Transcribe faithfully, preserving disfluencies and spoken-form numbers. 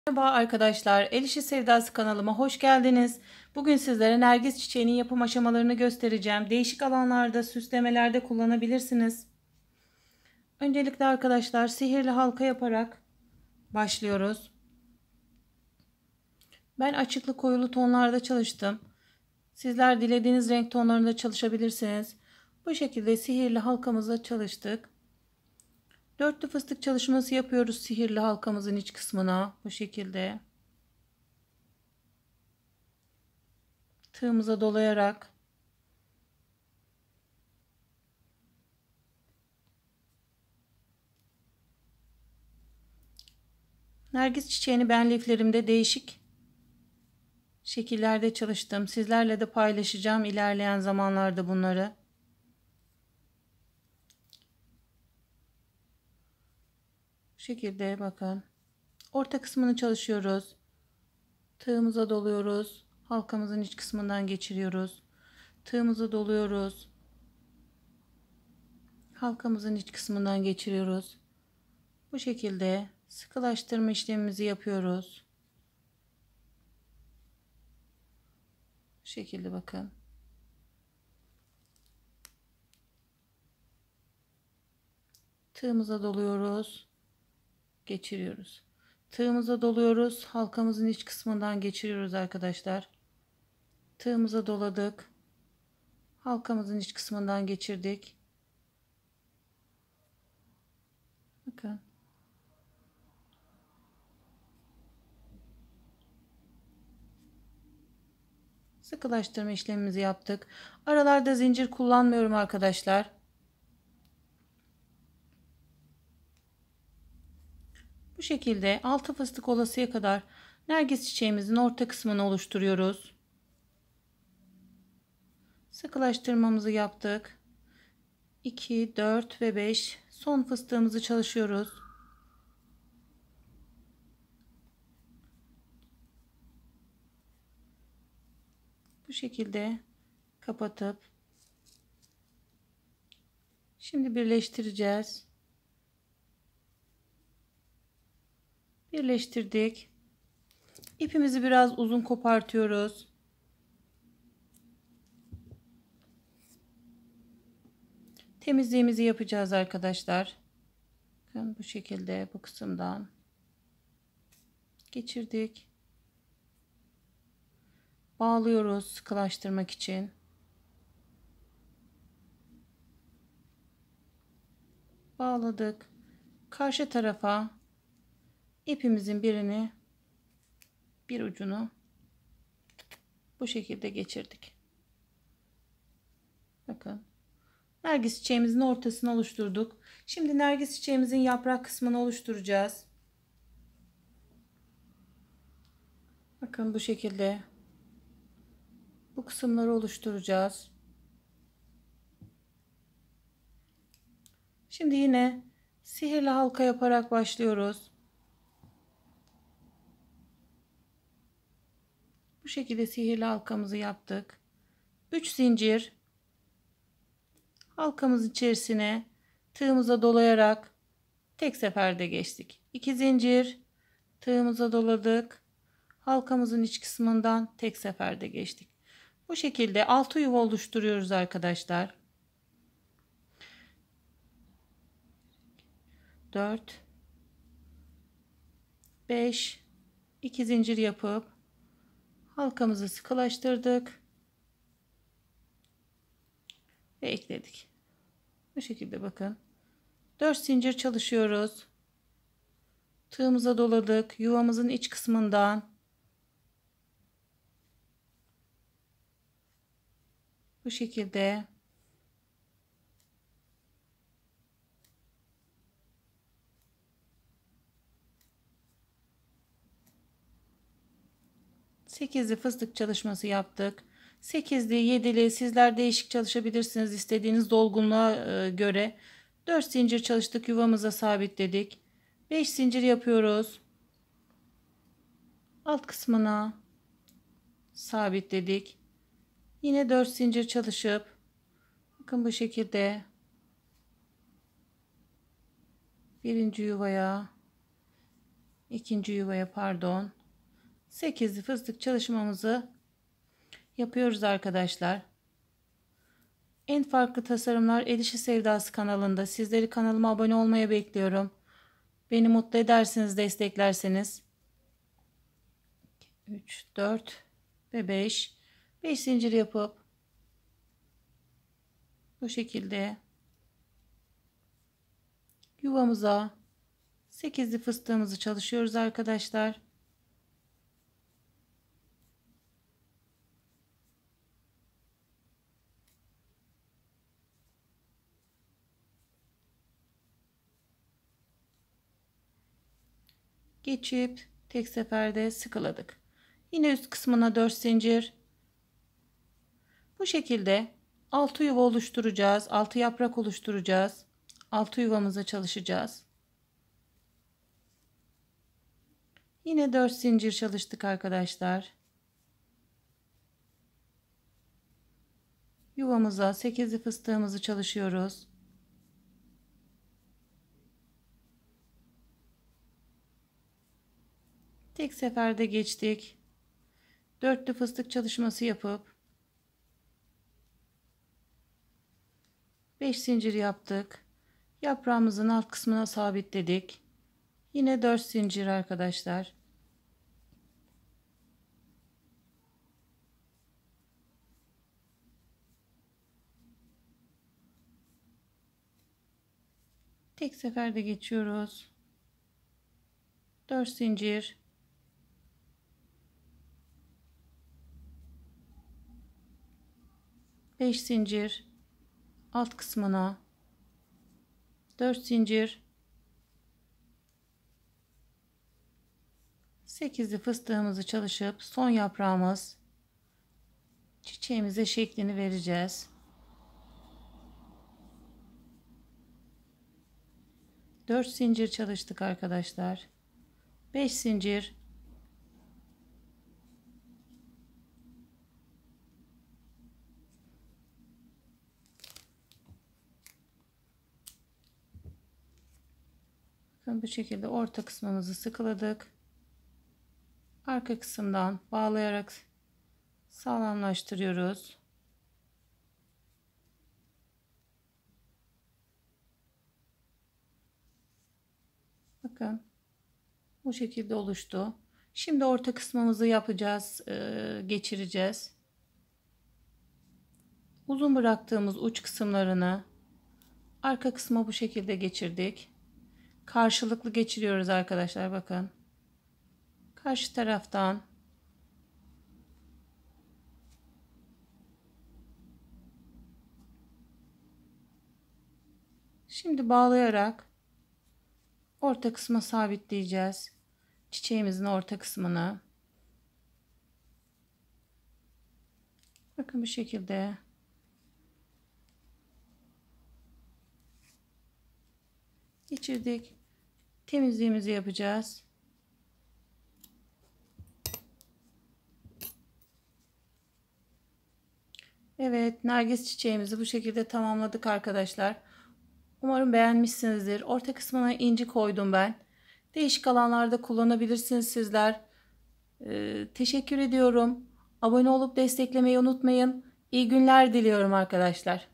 Merhaba arkadaşlar, El İşi Sevdası kanalıma hoş geldiniz. Bugün sizlere nergis çiçeğinin yapım aşamalarını göstereceğim. Değişik alanlarda, süslemelerde kullanabilirsiniz. Öncelikle arkadaşlar sihirli halka yaparak başlıyoruz. Ben açıklı koyulu tonlarda çalıştım. Sizler dilediğiniz renk tonlarında çalışabilirsiniz. Bu şekilde sihirli halkamızla çalıştık. Dörtlü fıstık çalışması yapıyoruz sihirli halkamızın iç kısmına. Bu şekilde. Tığımıza dolayarak nergis çiçeğini ben liflerimde değişik şekillerde çalıştım. Sizlerle de paylaşacağım ilerleyen zamanlarda bunları. Bu şekilde bakın. Orta kısmını çalışıyoruz. Tığımıza doluyoruz. Halkamızın iç kısmından geçiriyoruz. Tığımıza doluyoruz. Halkamızın iç kısmından geçiriyoruz. Bu şekilde sıkılaştırma işlemimizi yapıyoruz. Bu şekilde bakın. Tığımıza doluyoruz. Geçiriyoruz. Tığımıza doluyoruz. Halkamızın iç kısmından geçiriyoruz arkadaşlar. Tığımıza doladık. Halkamızın iç kısmından geçirdik. Bakın. Sıkılaştırma işlemimizi yaptık. Aralarda zincir kullanmıyorum arkadaşlar. Bu şekilde altı fıstık olasıya kadar nergis çiçeğimizin orta kısmını oluşturuyoruz. Sıkılaştırmamızı yaptık. iki, dört ve beş son fıstığımızı çalışıyoruz. Bu şekilde kapatıp şimdi birleştireceğiz. Birleştirdik. İpimizi biraz uzun kopartıyoruz. Temizliğimizi yapacağız arkadaşlar. Bakın bu şekilde bu kısımdan geçirdik. Bağlıyoruz sıkılaştırmak için. Bağladık. Karşı tarafa ipimizin birini bir ucunu bu şekilde geçirdik. Bakın. Nergis çiçeğimizin ortasını oluşturduk. Şimdi nergis çiçeğimizin yaprak kısmını oluşturacağız. Bakın bu şekilde bu kısımları oluşturacağız. Şimdi yine sihirli halka yaparak başlıyoruz. Bu şekilde sihirli halkamızı yaptık. üç zincir halkamızın içerisine tığımıza dolayarak tek seferde geçtik. iki zincir tığımıza doladık. Halkamızın iç kısmından tek seferde geçtik. Bu şekilde altı yuva oluşturuyoruz arkadaşlar. dört, beş, iki zincir yapıp halkamızı sıkılaştırdık ve ekledik. Bu şekilde bakın. dört zincir çalışıyoruz. Tığımıza doladık. Yuvamızın iç kısmından bu şekilde sekizli fıstık çalışması yaptık. sekizli, yedili sizler değişik çalışabilirsiniz istediğiniz dolgunluğa e, göre. dört zincir çalıştık, yuvamıza sabitledik. beş zincir yapıyoruz. Alt kısmına sabitledik. Yine dört zincir çalışıp bakın bu şekilde birinci yuvaya ikinci yuvaya pardon sekizli fıstık çalışmamızı yapıyoruz arkadaşlar. En farklı tasarımlar El İşi Sevdası kanalında. Sizleri kanalıma abone olmaya bekliyorum. Beni mutlu edersiniz, desteklerseniz. üç, dört ve beş. beş zincir yapıp bu şekilde yuvamıza sekizli fıstığımızı çalışıyoruz arkadaşlar. Geçip tek seferde sıkıladık. Yine üst kısmına dört zincir. Bu şekilde altı yuva oluşturacağız. altı yaprak oluşturacağız. altı yuvamıza çalışacağız. Yine dört zincir çalıştık arkadaşlar. Yuvamıza sekizli fıstığımızı çalışıyoruz. Tek seferde geçtik. Dörtlü fıstık çalışması yapıp beş zincir yaptık. Yaprağımızın alt kısmına sabitledik. Yine dört zincir arkadaşlar. Tek seferde geçiyoruz. dört zincir. beş zincir. Alt kısmına dört zincir. sekizli fıstığımızı çalışıp son yaprağımız çiçeğimize şeklini vereceğiz. dört zincir çalıştık arkadaşlar. beş zincir. Bakın bu şekilde orta kısmımızı sıkıladık. Arka kısımdan bağlayarak sağlamlaştırıyoruz. Bakın bu şekilde oluştu. Şimdi orta kısmımızı yapacağız, geçireceğiz. Uzun bıraktığımız uç kısımlarını arka kısma bu şekilde geçirdik. Karşılıklı geçiriyoruz arkadaşlar, bakın. Karşı taraftan şimdi bağlayarak orta kısma sabitleyeceğiz. Çiçeğimizin orta kısmını. Bakın bu şekilde. Geçirdik. Temizliğimizi yapacağız. Evet, nergis çiçeğimizi bu şekilde tamamladık arkadaşlar. Umarım beğenmişsinizdir. Orta kısmına inci koydum ben. Değişik alanlarda kullanabilirsiniz sizler. Ee, teşekkür ediyorum. Abone olup desteklemeyi unutmayın. İyi günler diliyorum arkadaşlar.